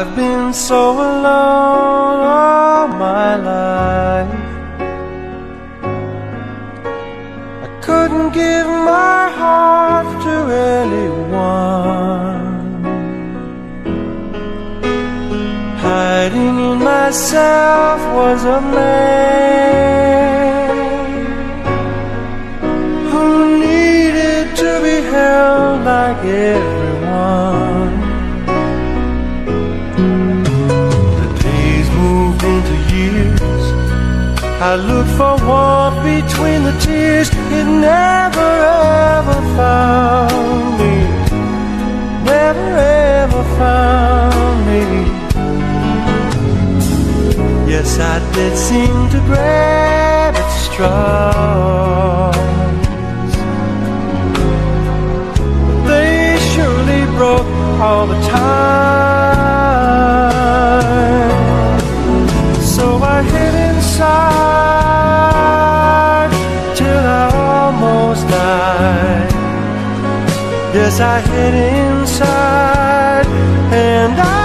I've been so alone all my life. I couldn't give my heart to anyone. Hiding in myself was a man who needed to be held like everyone. The days moved into years. I looked for warmth between the tears. It never ever found me. Never ever found me. Yes, I did seem to grab its straws, but they surely broke all the time. So I hid inside till I almost died. Yes, I hid inside and I